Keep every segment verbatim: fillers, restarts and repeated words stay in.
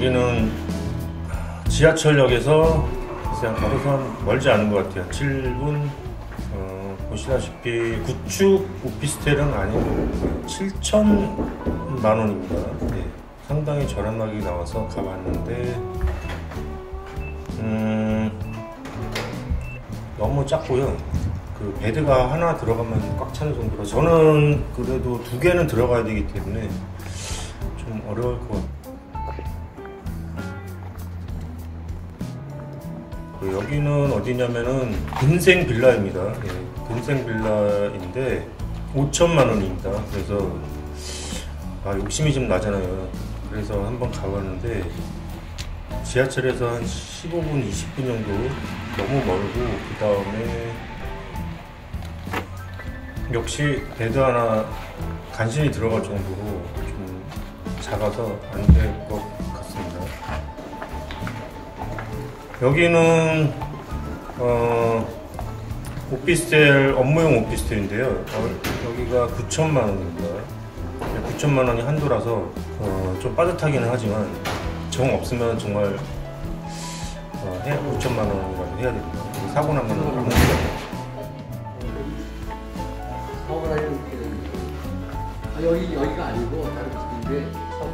여기는 지하철역에서 그냥 걸어서 멀지 않은 것 같아요. 칠 분. 어, 보시다시피 구축 오피스텔은 아니고 칠천만 원입니다. 네, 상당히 저렴하게 나와서 가봤는데 음, 너무 작고요. 그 베드가 하나 들어가면 꽉 차는 정도로, 저는 그래도 두 개는 들어가야 되기 때문에 좀 어려울 것 같아요. 여기는 어디냐면은 근생 빌라입니다. 예, 근생 빌라인데 오천만 원입니다. 그래서 아, 욕심이 좀 나잖아요. 그래서 한번 가봤는데 지하철에서 한 십오 분, 이십 분 정도 너무 멀고, 그 다음에 역시 베드 하나 간신히 들어갈 정도로 좀 작아서 안 될 것 같습니다. 여기는 어, 오피스텔, 업무용 오피스텔인데요. 어, 여기가 구천만 원입니다. 구천만 원이 한도라서 어, 좀 빠듯하기는 하지만 정 없으면 정말 어, 해, 오천만 원이라도 해야 됩니다. 사고 나면 안 됩니다. 사고 나면 아, 여기 여기가 아니고 다른 집인데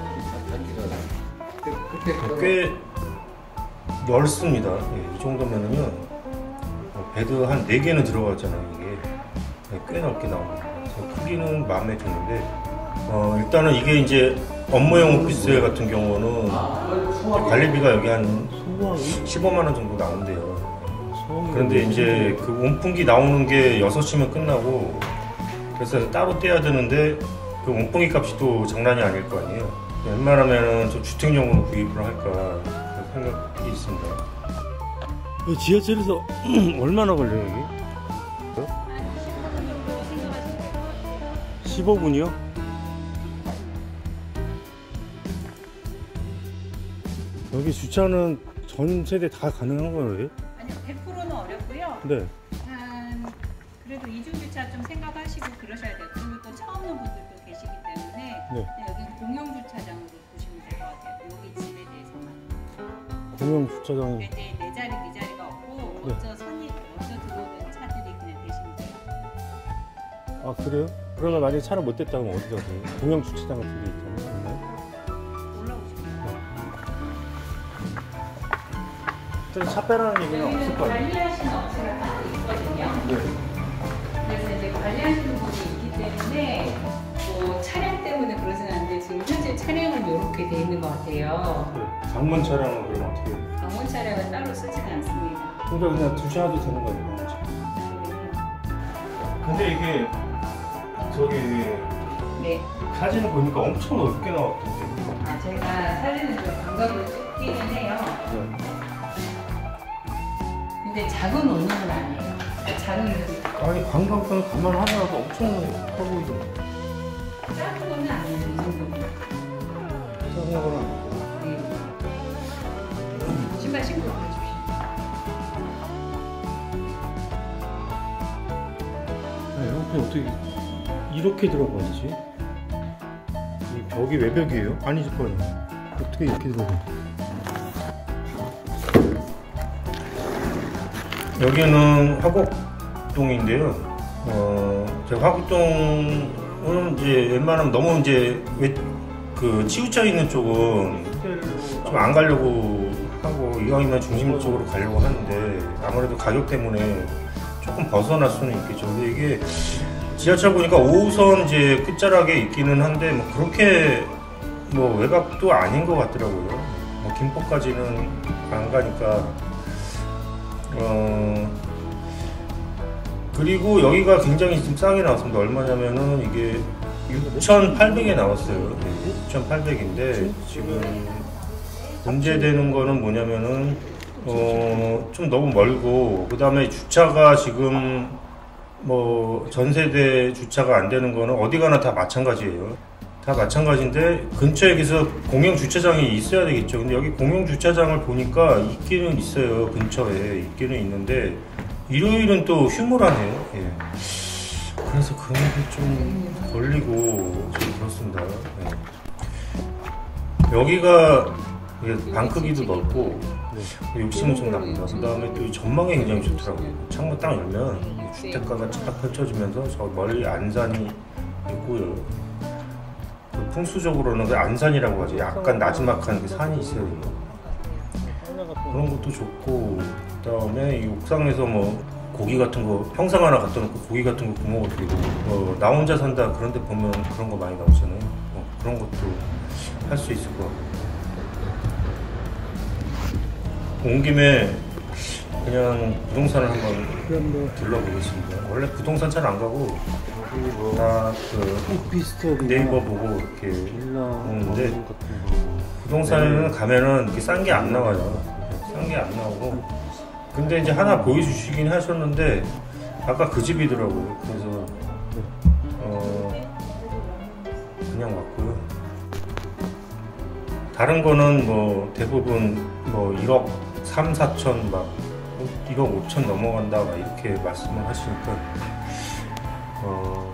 사고 단기가 꽤 넓습니다. 예, 이 정도면은요, 어, 베드 한 네 개는 들어갔잖아요. 이게 네, 꽤 넓게 나옵니다. 그래서 크기는 마음에 드는데 어, 일단은 이게 이제 업무용 오피스텔 같은 경우는 관리비가 여기 한 십오만 원 정도 나온대요. 그런데 이제 그 온풍기 나오는 게 여섯 시면 끝나고, 그래서 따로 떼야 되는데 그 온풍기 값이 또 장난이 아닐 거 아니에요. 웬만하면 좀 주택용으로 구입을 할까 생각이 있습니다. 지하철에서 얼마나 걸려요, 여기? 십오 분이요? 여기 주차는 전 세대 다 가능한 거예요? 아니요, 백 퍼센트는 어렵고요. 네. 한 그래도 이중 주차 좀 생각하시고 그러셔야 돼요. 그리고 또 처음 오는 분들도 계시기 때문에 네. 여기는 공용 주차장으로 보시면 될 것 같아요. 여기 집에 대해서만. 공용 주차장. 근데 이제 내 자리, 네 자리가 없고 네. 먼저 선이 먼저 들어오는 차들이 그냥 대시면 돼요. 아, 그래요? 그러면 만약에 차를 못 댔다 면 어디 가세요? 공용 주차장 같은 게 있잖아요. 올라오시면 일단 차 빼라는 얘기는 없을 거 아니에요? 관리하시는 업체가 딱 있거든요. 네. 그래서 이제 관리하시는 분이 있기 때문에 뭐 차량 때문에 그러진 않는데 지금 현재 차량은 이렇게 돼 있는 것 같아요. 네. 방문 차량은 그럼 어떻게 해요? 방문 차량은 따로 쓰진 않습니다. 그러니까 그냥 두셔도 되는 거예요, 방문 차량. 음, 근데 이게 저기 네. 사진을 보니까 엄청 넓게 나왔던데. 아, 제가 사진을 좀 감각으로 찍기는 해요. 네. 근데 작은 원룸은 아니에요. 작은 원룸. 아니, 광각은 가만 하더라도 엄청 커 보이던데. 작은 거는 아니에요, 이 정도는. 작은 거는 아니고. 네. 신발 신고 보여주십시오. 에어컨이 어떻게 이렇게 들어가지? 이 벽이 외벽이에요? 아니실 거예요. 어떻게 이렇게 들어가? 여기는 화곡동인데요. 어, 제 화곡동은 이제 웬만하면 너무 이제 왜, 그 치우쳐 있는 쪽은 좀 안 가려고 하고, 이왕이면 중심 쪽으로 가려고 하는데 아무래도 가격 때문에 조금 벗어날 수는 있겠죠. 근데 이게 지하철 보니까 오 호선 이제 끝자락에 있기는 한데 뭐 그렇게 뭐 외곽도 아닌 것 같더라고요. 뭐 김포까지는 안 가니까. 어 그리고 여기가 굉장히 좀 싸게 나왔습니다. 얼마냐면은 이게 육천팔백에 나왔어요. 네, 육천팔백인데 지금 문제되는 거는 뭐냐면은 어 좀 너무 멀고, 그 다음에 주차가 지금 뭐 전세대 주차가 안 되는 거는 어디 가나 다 마찬가지예요. 다 마찬가지인데 근처에 계서 공용 주차장이 있어야 되겠죠. 근데 여기 공용 주차장을 보니까 있기는 있어요. 근처에 있기는 있는데 일요일은 또 휴무라네요. 예. 그래서 금액이 좀 걸리고 좀 그렇습니다. 예. 여기가 이게 방 크기도 넓고 욕심은 좀 납니다. 그 다음에 또 이 전망이 굉장히 좋더라고요. 창문 딱 열면 주택가가 쫙 펼쳐지면서 저 멀리 안산이 있고요. 그 풍수적으로는 그 안산이라고 하죠. 약간 나지막한 그 산이 있어요. 그런 것도 좋고, 그 다음에 이 옥상에서 뭐 고기 같은 거 평상 하나 갖다 놓고 고기 같은 거 구워 먹기도, 어, 나 혼자 산다 그런 데 보면 그런 거 많이 나오잖아요. 어, 그런 것도 할 수 있을 것 같고. 온 김에 그냥 부동산을 한번 둘러보겠습니다. 원래 부동산 잘 안 가고 다그 네이버 보고 이렇게 오는데, 부동산에는 가면은 이렇게 싼 게 안 나와요. 싼 게 안 나오고. 근데 이제 하나 보여주시긴 하셨는데 아까 그 집이더라고요. 그래서 어 그냥 왔고요. 다른 거는 뭐 대부분 뭐 일억 삼, 사천 막 일억 오천 넘어간다 막 이렇게 말씀을 하시니까 어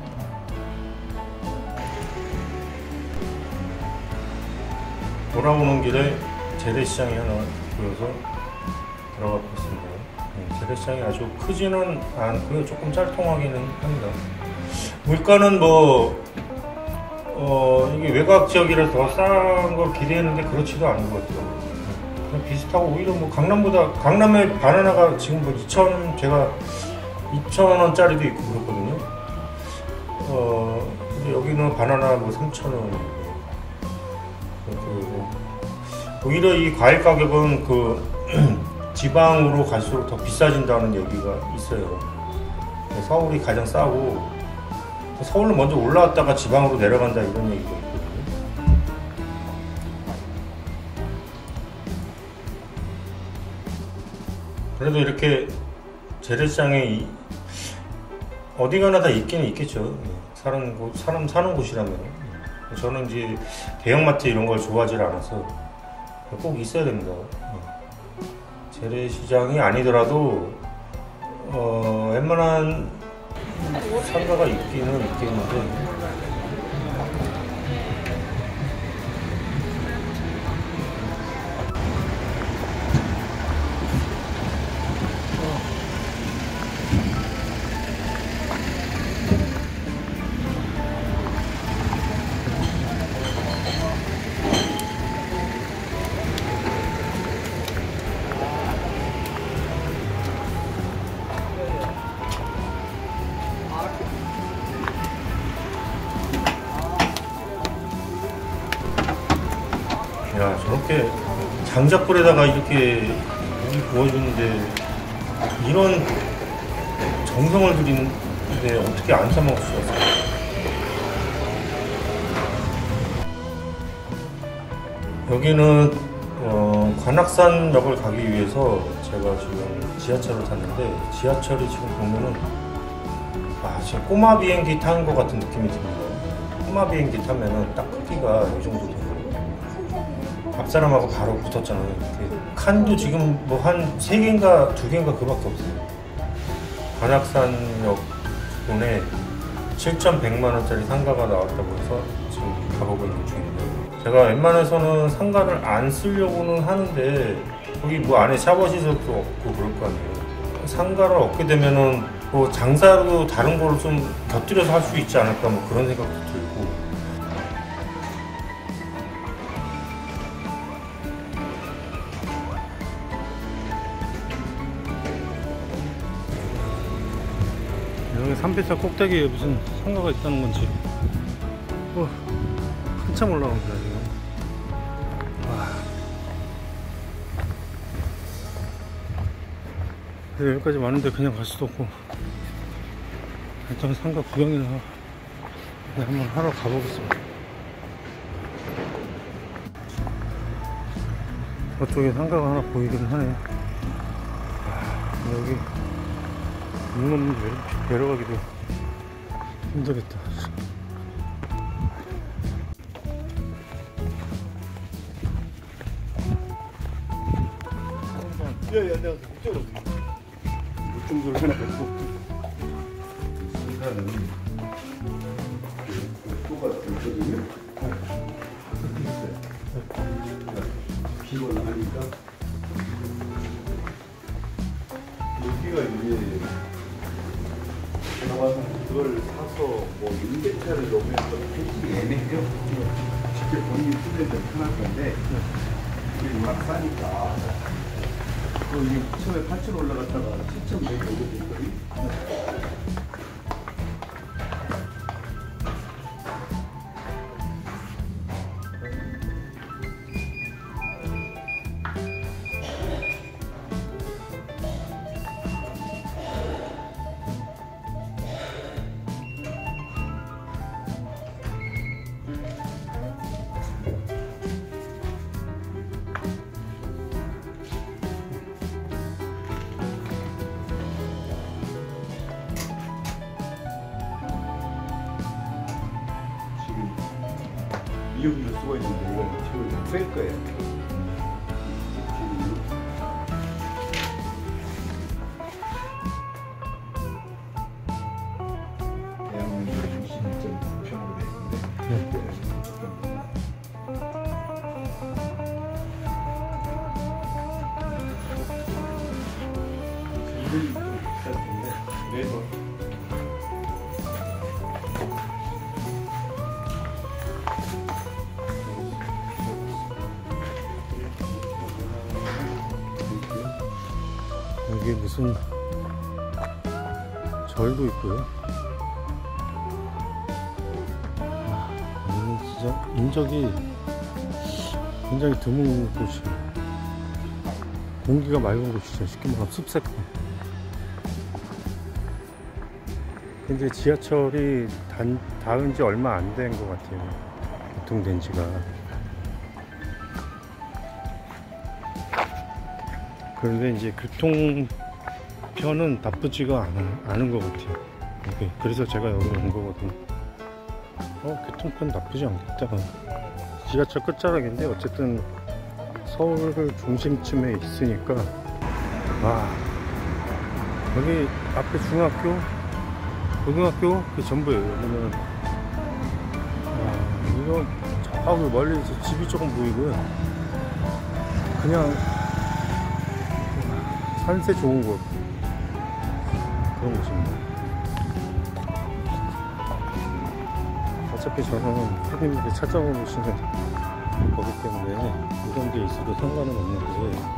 돌아오는 길에 재래시장이 하나 보여서 들어가 봤습니다. 네, 재래시장이 아주 크지는 않고요. 조금 짤통하기는 합니다. 물가는 뭐 어, 이게 외곽 지역이라서 더 싼 걸 기대했는데 그렇지도 않은 것 같아요. 그냥 비슷하고 오히려 뭐 강남보다, 강남에 바나나가 지금 뭐 이천, 제가 이천 원짜리도 있고 그렇거든요. 어, 근데 여기는 바나나 뭐 삼천 원. 그리고 오히려 이 과일 가격은 그 지방으로 갈수록 더 비싸진다는 얘기가 있어요. 서울이 가장 싸고 서울로 먼저 올라왔다가 지방으로 내려간다 이런 얘기가 있거든요. 그래도 이렇게 재래시장에 어디 가나 다 있기는 있겠죠. 사는 곳, 사람 사는 곳이라면. 저는 이제 대형마트 이런 걸 좋아하지 않아서 꼭 있어야 됩니다. 재래시장이 아니더라도 어, 웬만한 상가가 있기는 있겠는데 야, 저렇게 장작불에다가 이렇게 고기 구워주는데 이런 정성을 들이는데 어떻게 안 사먹을 수가 있어요? 여기는 어, 관악산역을 가기 위해서 제가 지금 지하철을 탔는데, 지하철이 지금 보면은 아, 진짜 꼬마 비행기 타는 것 같은 느낌이 듭니다. 꼬마 비행기 타면은 딱 크기가 이 정도 돼요. 앞사람하고 바로 붙었잖아요. 이렇게. 칸도 지금 뭐 한 세 개인가 두 개인가 그밖에 없어요. 관악산역 부근에 칠천백만 원짜리 상가가 나왔다고 해서 지금 가보고 있는 중입니다. 제가 웬만해서는 상가를 안 쓰려고는 하는데 거기 뭐 안에 샤워 시설도 없고 그럴 거 아니에요. 상가를 얻게 되면은 뭐 장사로 다른 거를 좀 곁들여서 할 수 있지 않을까 뭐 그런 생각도 들고. 여기 삼비사 꼭대기에 무슨 상가가 있다는 건지 어, 한참 올라갑니다 지금. 와. 근데 여기까지 왔는데 그냥 갈 수도 없고 일단 상가 구경이나 한번 하러 가보겠습니다. 저쪽에 상가가 하나 보이긴 하네요. 여기 문 없는 내려가기도 힘들겠다. 야야 내가 이쪽으로 이 정도로 해놔가지고 상가는 똑같은 거거든요. 같이 올라가니까 여기가 이제 나와서 그걸 사서 뭐 임대차를 놓으면 좀 택시 애매해요. 직접 본인이 쓰면 좀 편할 건데 우리 워낙 싸니까 또 이게 처음에 팔 천 올라갔다가 칠 천 백 오게 됐거든. 이용료 쓰고 있는데 이건 지금 뺄 거예요. 대한민국 이십 점 구 평으로 돼 있는데 이들이 좀 비쌀 텐데 그래도 여기 무슨 절도 있고요. 아, 여기는 진짜 인적이 굉장히 드문 곳이에요. 공기가 맑은 곳이죠. 쉽게 말하면 숲새콤. 근데 지하철이 단, 닿은 지 얼마 안 된 것 같아요. 개통된 지가. 그런데 이제 교통편은 나쁘지가 않은, 않은 것 같아요. 여기. 그래서 제가 여기 온 거거든요. 어, 교통편 나쁘지 않겠다. 지하철 끝자락인데 어쨌든 서울 중심쯤에 있으니까. 와, 여기 앞에 중학교, 고등학교 그 전부예요. 여기는 와, 이거 저 멀리 이제 집이 조금 보이고요. 그냥 산세 좋은 곳 그런 곳입니다. 어차피 저는 손님들이 찾아오시는 거기 때문에 이런 게 있어도 상관은 없는데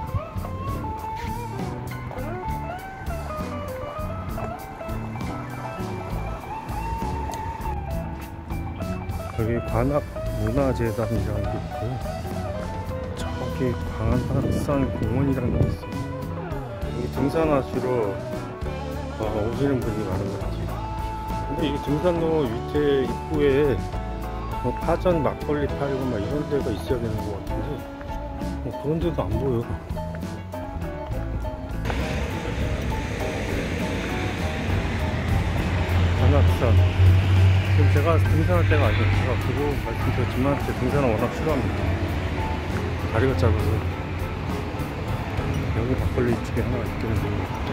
여기 관악문화재단이라는 게 있고요. 저기 광안산 공원이라는 게 있어요. 여기 등산하시러 어, 오시는 분이 많은 것 같아요. 근데 이게 등산로 밑에 입구에 뭐 파전 막걸리 팔고 막 이런 데가 있어야 되는 것 같은데 뭐 그런 데도 안 보여. 관악산. 지금 제가 등산할 때가 아니었어요. 그거 말씀드렸지만 제 등산을 워낙 싫어합니다. 다리가 짧아서. 여기 막걸리 집이 하나 있겠는데